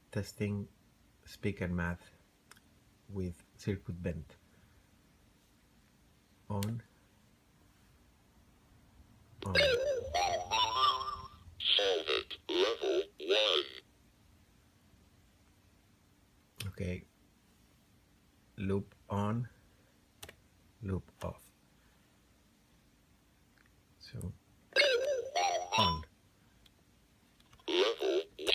testing speak and math with circuit bent. On. Solve it. Level 1. Okay. Loop on, loop off. So on. Level 1.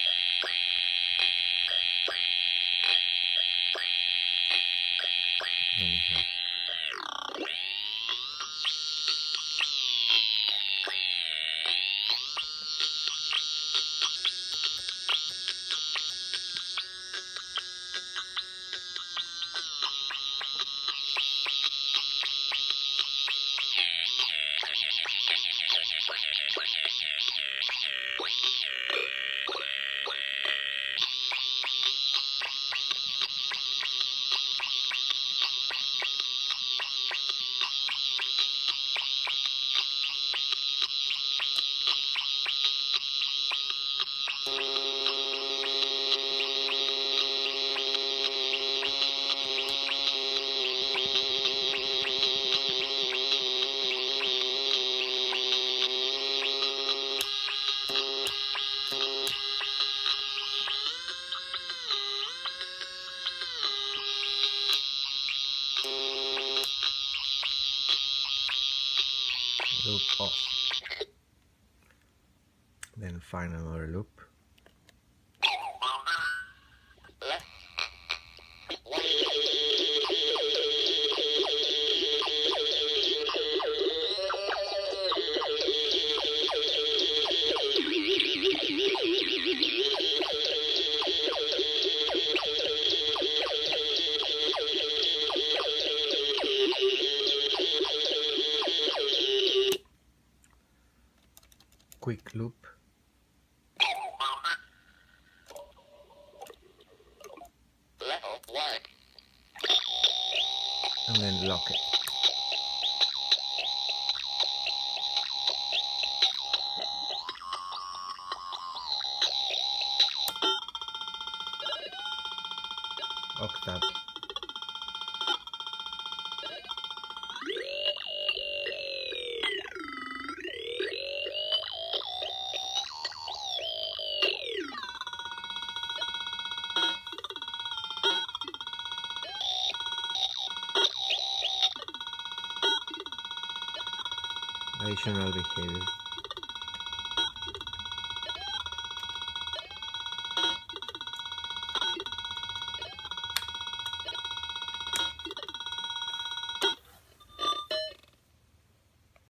Loop off. Then find another loop. Quick loop. Level 1. And then lock it. Octave. Additional behavior.